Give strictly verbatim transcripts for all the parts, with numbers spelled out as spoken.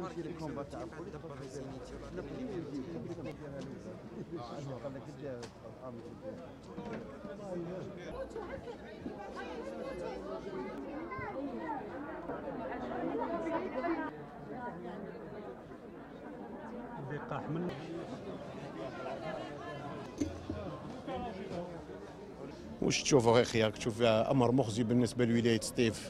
واش تشوفوا اخي راك تشوف امر مخزي بالنسبه لولايه سطيف.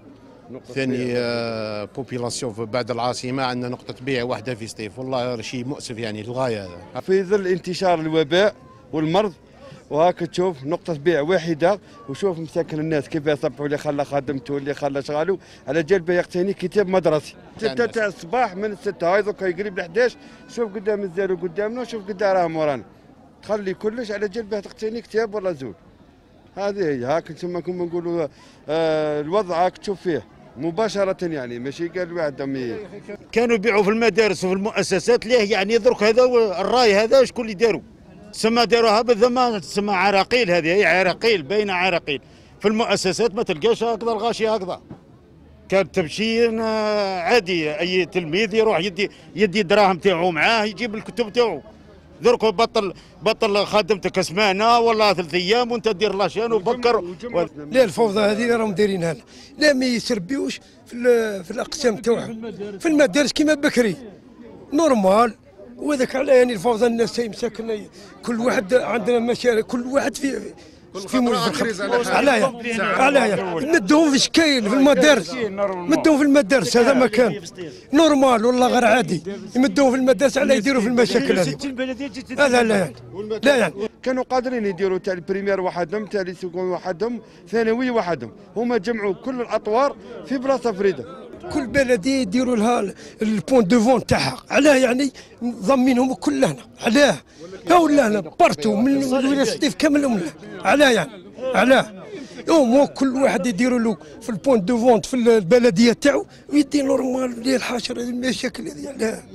ثاني آه بوبيلاسيون بعد العاصمه عندنا نقطه بيع واحده في سطيف، والله شيء مؤسف يعني للغايه هذا. في ظل انتشار الوباء والمرض وهاك تشوف نقطة بيع واحدة، وشوف مساكن الناس كيف يصبحوا، اللي خلى خادمته اللي خلى شغاله على جال يقتني كتاب مدرسي. ستة تاع الصباح من الستة هاي دوكا يقرب ل حداش، شوف قدام الزارو قدامنا، شوف قدام راهم ورانا. تخلي كلش على جال تقتني كتاب ولا زول. هذه هي هاك ثم كما نقولوا آه الوضع هاك تشوف فيه مباشرة يعني ماشي قال واحد امي. كانوا يبيعوا في المدارس وفي المؤسسات ليه يعني درك هذا الراي هذا شكون اللي داروا؟ تسمى داروها بالذمه تسمى عراقيل، هذه هي عراقيل باينه عراقيل. في المؤسسات ما تلقاش هكذا الغاشي هكذا. كان تمشي عادي اي تلميذ يروح يدي يدي الدراهم تاعو معاه يجيب الكتب تاعو. درك بطل بطل خدمتك سمانه ولا ثلاث ايام وانت دير لاشين وبكر و... لا الفوضى هذه اللي راهم دايرينها لا ما يسربيوش في في الاقسام تاعهم في المدارس كيما بكري نورمال. وهذاك على يعني الفوضى الناس مساكن كل واحد عندنا مشاكل، كل واحد في في موجود عليا عليا مدوهم في شكاين في المدارس، مدوهم في المدارس هذا ما كان نورمال والله غير عادي، يمدوهم في المدارس على يديروا في المشاكل هذه. هذا لا يعني لا يعني كانوا قادرين يديروا تاع البريمير وحدهم، تاع ليسيكون وحدهم، ثانوي وحدهم، هما جمعوا كل الاطوار في بلاصه فريده. كل بلديه يديروا لها البوان دو فون تاعها، علاه يعني ضمنهم كلنا علاه ها ولا هنا بارتو من ولايه سطيف كاملهم علاه يعني علاه مو كل واحد يديروا له في البوان دو فونت في البلديه تاعو ويدي نورمال ديال الحشره المشاكل هذه علاه.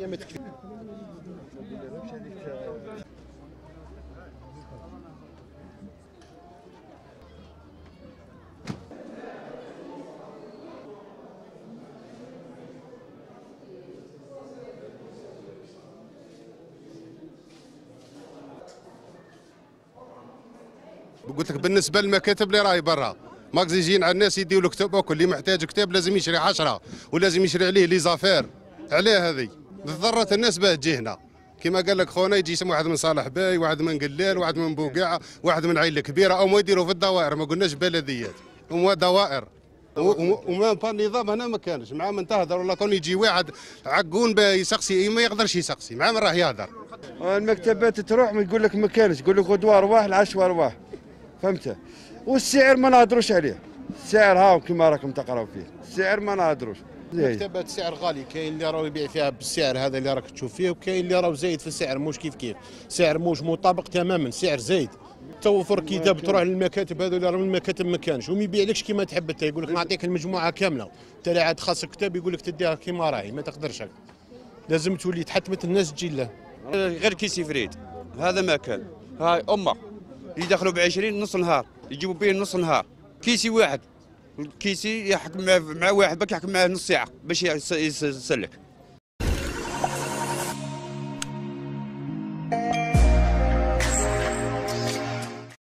قلت لك بالنسبه للمكاتب اللي راهي برا ماكزيجين على الناس يديو له كتب، وكل اللي محتاج كتاب لازم يشري عشرة ولازم يشري عليه لي زافير. عليه هذه ضرت الناس باه تجي هنا كما قال لك خونا يجي يسمى واحد من صالح باي، واحد من قلال، واحد من بوقاع، واحد من عين الكبيره، او ما يديروا في الدوائر، ما قلناش بلديات هما دوائر. وما بان النظام هنا ما كانش مع من تهدر ولا كون يجي واحد عقون يسقسي ما يقدرش يسقسي مع من راه يهدر. المكتبات تروح ما يقول لك ما كانش، يقول لك غدوه ارواح العشوه ارواح، فهمت؟ والسعر ما نهضروش عليه، السعر هاو كما راكم تقراو فيه، السعر ما نهضروش. مكتبات السعر غالي، كاين اللي راهو يبيع فيها بالسعر هذا اللي راك تشوف فيه، وكاين اللي راهو زايد في السعر موش كيف كيف، سعر موش مطابق تماما، سعر زايد. توفر كتاب تروح للمكاتب هذو اللي راهم المكاتب ما كانش، وما يبيعلكش كيما تحب انت، يقول لك نعطيك المجموعه كامله، انت اللي عاد خاصك كتاب يقول لك تديها كيما راهي، ما تقدرش هكا. لازم تولي تحتمت الناس تجي له. غير كيسي فريد هذا ما كان، هاي امه يدخلوا ب عشرين نص نهار يجيبوا به نص نهار، كيسي واحد كيسي يحكم مع واحد بك يحكم معاه نص ساعه باش يسلك.